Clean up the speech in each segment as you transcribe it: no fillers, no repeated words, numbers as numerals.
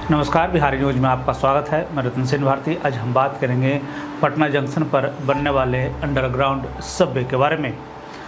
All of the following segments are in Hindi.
नमस्कार, बिहारी न्यूज में आपका स्वागत है। मैं रतन सेन भारती। आज हम बात करेंगे पटना जंक्शन पर बनने वाले अंडरग्राउंड सबवे के बारे में।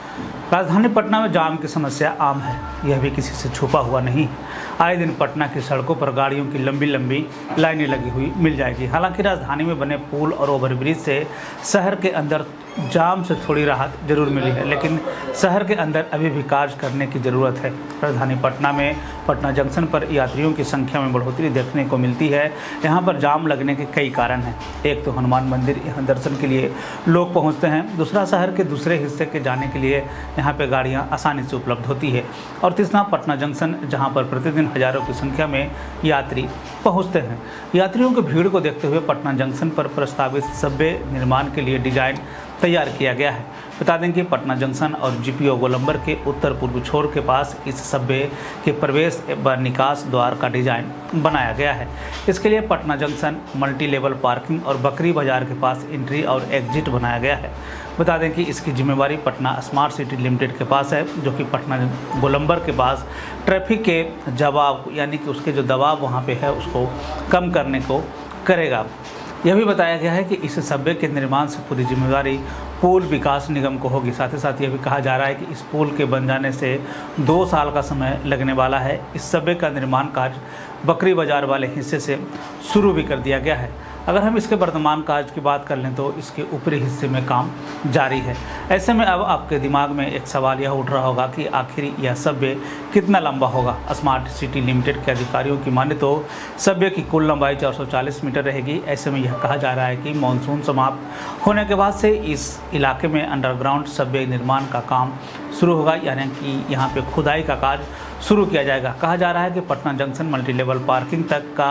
राजधानी पटना में जाम की समस्या आम है, यह भी किसी से छुपा हुआ नहीं। आए दिन पटना की सड़कों पर गाड़ियों की लंबी लंबी लाइनें लगी हुई मिल जाएगी। हालांकि राजधानी में बने पुल और ओवरब्रिज से शहर के अंदर जाम से थोड़ी राहत जरूर मिली है, लेकिन शहर के अंदर अभी भी कार्य करने की ज़रूरत है। राजधानी पटना में पटना जंक्शन पर यात्रियों की संख्या में बढ़ोतरी देखने को मिलती है। यहाँ पर जाम लगने के कई कारण हैं। एक तो हनुमान मंदिर, यहाँ दर्शन के लिए लोग पहुँचते हैं। दूसरा, शहर के दूसरे हिस्से के जाने के लिए यहाँ पे गाड़ियाँ आसानी से उपलब्ध होती है। और तीसरा, पटना जंक्शन, जहाँ पर प्रतिदिन हज़ारों की संख्या में यात्री पहुँचते हैं। यात्रियों की भीड़ को देखते हुए पटना जंक्शन पर प्रस्तावित सबवे निर्माण के लिए डिजाइन तैयार किया गया है। बता दें कि पटना जंक्शन और जीपीओ गोलंबर के उत्तर पूर्व छोर के पास इस सबवे के प्रवेश व निकास द्वार का डिजाइन बनाया गया है। इसके लिए Patna junction multi level parking और बकरी बाजार के पास एंट्री और एग्जिट बनाया गया है। बता दें कि इसकी जिम्मेवारी पटना स्मार्ट सिटी लिमिटेड के पास है, जो कि पटना गोलंबर के पास ट्रैफिक के दबाव, यानी कि उसके जो दबाव वहाँ पे है, उसको कम करने को करेगा। यह भी बताया गया है कि इस सबवे के निर्माण से पूरी जिम्मेदारी पुल विकास निगम को होगी। साथ ही साथ यह भी कहा जा रहा है कि इस पुल के बन जाने से 2 साल का समय लगने वाला है। इस सबवे का निर्माण कार्य बकरी बाजार वाले हिस्से से शुरू भी कर दिया गया है। अगर हम इसके वर्तमान कार्य की बात कर लें तो इसके ऊपरी हिस्से में काम जारी है। ऐसे में अब आपके दिमाग में एक सवाल यह उठ रहा होगा कि आखिर यह सबवे कितना लंबा होगा। स्मार्ट सिटी लिमिटेड के अधिकारियों की माने तो सबवे की कुल लंबाई 440 मीटर रहेगी। ऐसे में यह कहा जा रहा है कि मानसून समाप्त होने के बाद से इस इलाके में अंडरग्राउंड सबवे निर्माण का काम शुरू होगा, यानी कि यहाँ पे खुदाई का कार्य शुरू किया जाएगा। कहा जा रहा है कि Patna junction multi level parking तक का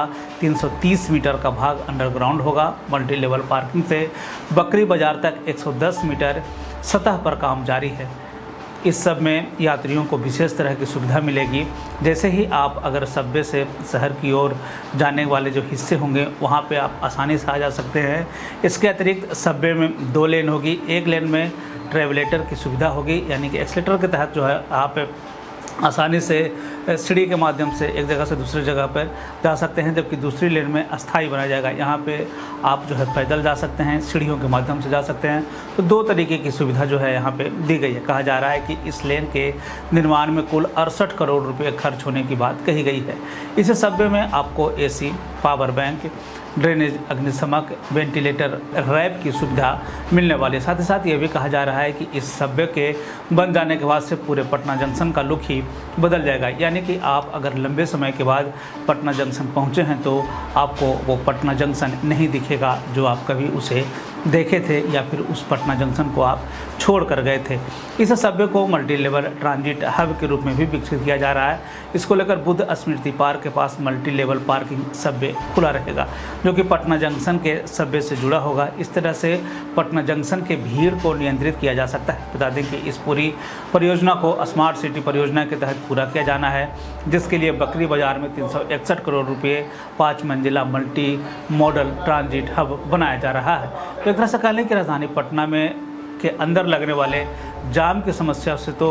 330 मीटर का भाग अंडरग्राउंड होगा। मल्टी लेवल पार्किंग से बकरी बाजार तक 110 मीटर सतह पर काम जारी है। इस सब में यात्रियों को विशेष तरह की सुविधा मिलेगी। जैसे ही आप अगर सबवे से शहर की ओर जाने वाले जो हिस्से होंगे, वहाँ पे आप आसानी से आ जा सकते हैं। इसके अतिरिक्त सबवे में 2 लेन होगी। एक लेन में ट्रेवलेटर की सुविधा होगी, यानी कि एक्सीलेटर के तहत जो है आप आसानी से सीढ़ी के माध्यम से एक जगह से दूसरी जगह पर जा सकते हैं, जबकि दूसरी लेन में अस्थायी बनाया जाएगा। यहाँ पे आप जो है पैदल जा सकते हैं, सीढ़ियों के माध्यम से जा सकते हैं। तो 2 तरीके की सुविधा जो है यहाँ पे दी गई है। कहा जा रहा है कि इस लेन के निर्माण में कुल 68 करोड़ रुपये खर्च होने की बात कही गई है। इस सबवे में आपको AC, पावर बैंक, ड्रेनेज, अग्निशमक, वेंटिलेटर, रैप की सुविधा मिलने वाली है। साथ ही साथ ये भी कहा जा रहा है कि इस सबवे के बन जाने के बाद से पूरे पटना जंक्शन का लुक ही बदल जाएगा। यानी कि आप अगर लंबे समय के बाद पटना जंक्शन पहुंचे हैं तो आपको वो पटना जंक्शन नहीं दिखेगा जो आप कभी उसे देखे थे, या फिर उस पटना जंक्शन को आप छोड़ कर गए थे। इस सबवे को मल्टी लेवल ट्रांजिट हब के रूप में भी विकसित किया जा रहा है। इसको लेकर बुद्ध स्मृति पार्क के पास मल्टी लेवल पार्किंग सबवे खुला रहेगा, जो कि पटना जंक्शन के सबवे से जुड़ा होगा। इस तरह से पटना जंक्शन के भीड़ को नियंत्रित किया जा सकता है। बता दें कि इस पूरी परियोजना को स्मार्ट सिटी परियोजना के तहत पूरा किया जाना है, जिसके लिए बकरी बाजार में 361 करोड़ रुपये 5 मंजिला मल्टी मॉडल ट्रांजिट हब बनाया जा रहा है। तो एक तरह से कह लें कि राजधानी पटना में के अंदर लगने वाले जाम की समस्या से तो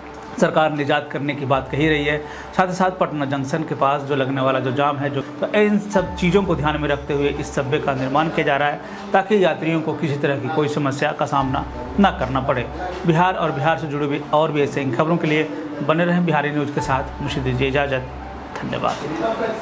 सरकार निजात करने की बात कही रही है। साथ ही साथ पटना जंक्शन के पास जो लगने वाला जो जाम है, तो इन सब चीज़ों को ध्यान में रखते हुए इस सबवे का निर्माण किया जा रहा है, ताकि यात्रियों को किसी तरह की कोई समस्या का सामना ना करना पड़े। बिहार और बिहार से जुड़ी हुई और भी ऐसे खबरों के लिए बने रहें बिहारी न्यूज़ के साथ। मुझे दीजिए इजाज़त। धन्यवाद।